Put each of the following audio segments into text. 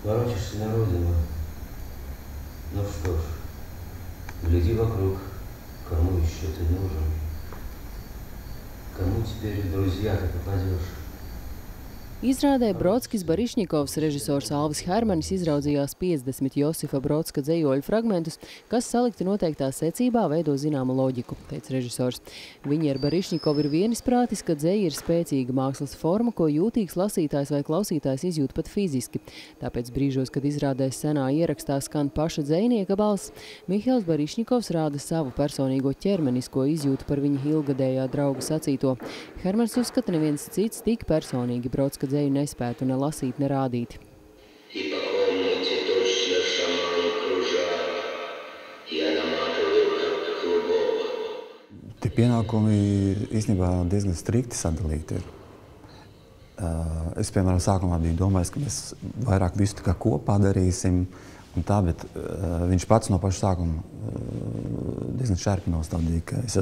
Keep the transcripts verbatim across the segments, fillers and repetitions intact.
Ворочишься на родину. Ну что ж, гляди вокруг, кому еще ты нужен? Кому теперь в друзья ты попадешь? Izrādē Brodskis Barišņikovs režisors Alvis Hermanis izraudzījās piecdesmit Josifa Brodska dzejoļu fragmentus, kas salikti noteiktā secībā veido zināmu loģiku, teica režisors. Viņi ar Barišņikovu ir vienisprātis, ka dzeja ir spēcīga mākslas forma, ko jūtīgs lasītājs vai klausītājs izjūt pat fiziski. Tāpēc brīžos, kad izrādēs senā ierakstā skan paša dzejnieka balss, Mihails Barišņikovs rāda savu personīgo ķermenisko izjūtu par viņa ilgadējā drauga sacīto. Hermanis uzskata, neviens cits tik personīgi Brodska dzeju nespētu ne lasīt, ne rādīt. Tie pienākumi īstenībā diezgan strikti sadalīti ir. Es, piemēram, sākumā biju domājis, ka mēs vairāk visu tā kā kopā darīsim, un tā, bet viņš pats no paša sākuma diezgan šērpi nostādīja, ka es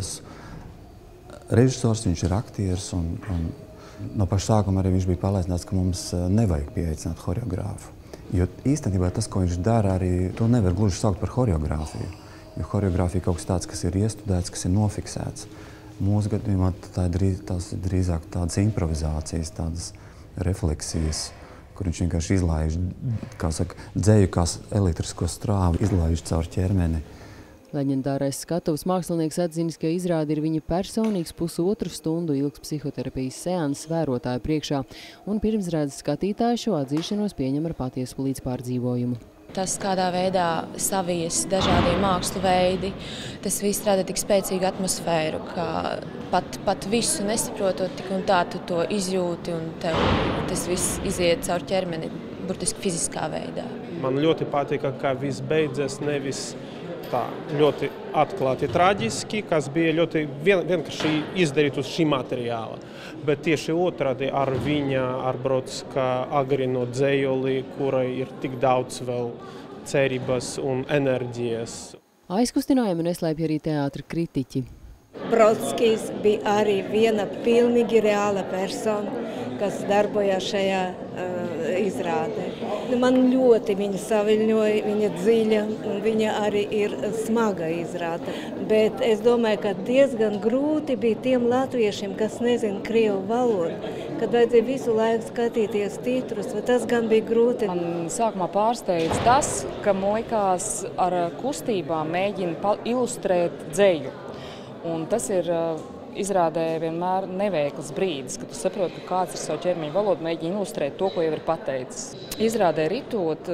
esmu režisors, viņš ir aktieris, un, un no paša sākuma arī viņš bija pārliecināts, ka mums nevajag pieaicināt horeogrāfu. Jo īstenībā tas, ko viņš dara, arī to nevar gluži saukt par horeogrāfiju. Jo horeogrāfija ir kaut kas tāds, kas ir iestudēts, kas ir nofiksēts. Mūsu gadījumā tā ir drīz, tās ir drīzāk tādas improvizācijas, tādas refleksijas, kur viņš vienkārši izlaiž, kā saka, dzeju kā elektrisko strāvu, izlaiž caur ķermeni. Leģendārais skatuves mākslinieks atzinis, ka izrāde ir viņa personīgs pusotru stundu ilgs psihoterapijas seanss vērotāju priekšā, un pirmsrādes skatītāji šo atzīšanos pieņem ar patiesu līdzpārdzīvojumu. Tas, kādā veidā savies dažādie mākslu veidi, tas viss rada tik spēcīgu atmosfēru, ka pat, pat visu nesaprotot tik un tā tu to izjūti, un tev tas viss iziet caur ķermeni, burtiski fiziskā veidā. Man ļoti patika, ka viss beidzas nevis tā ļoti atklāti traģiski, kas bija ļoti vien, vienkārši izdarīt uz šī materiāla. Bet tieši otrādi ar viņa, ar Brodska agrino dzejoli, kurai ir tik daudz vēl cerības un enerģijas. Aizkustinājumu neslēpj arī teātra kritiķi. Brodskis bija arī viena pilnīgi reāla persona, kas darbojās šajā uh, izrādē. Man ļoti viņa saviļņoja, viņa dziļa, un viņa arī ir smaga izrāde. Bet es domāju, ka diezgan grūti bija tiem latviešiem, kas nezina krievu valodu, kad vajadzēja visu laiku skatīties titrus, vai tas gan bija grūti. Man sākumā pārsteidz tas, ka muļkās ar kustībām mēģina ilustrēt dzeju. Un tas ir izrādē vienmēr neveikls brīdis, kad tu saproti, ka kāds ar savu ķermeņa valodu mēģina ilustrēt to, ko jau ir pateicis. Izrādē ritot,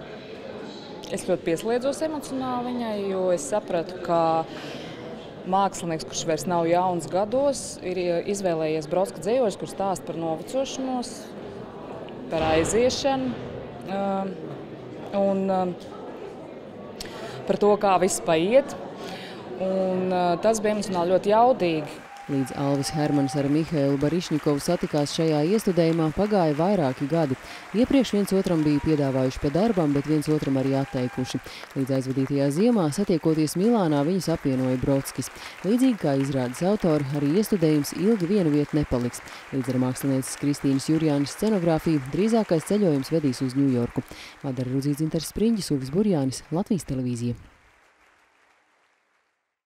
es ļoti pieslēdzos emocionāli viņai, jo es sapratu, ka mākslinieks, kurš vairs nav jauns gados, ir izvēlējies Brodska dzejoļus, kur stāsta par novecošanos, par aiziešanu un par to, kā viss paiet. Un tas bija emocionāli ļoti jaudīgi. Līdz Alvis Hermanis ar Mihailu Barišņikovu satikās šajā iestudējumā, pagāja vairāki gadi. Iepriekš viens otram bija piedāvājuši pa darbam, bet viens otram arī atteikuši. Līdz aizvadītajā ziemā, satiekoties Milānā, viņus apvienoja Brodskis. Līdzīgi kā izrādes autori, arī iestudējums ilgi vienu vietu nepaliks. Līdz ar mākslinieces Kristīnas Jurjānis scenogrāfiju drīzākais ceļojums vedīs uz Ņujorku. Madara Rudzīdze, Interes Spriņģis, Uvis Burjānis, Latvijas televīzija.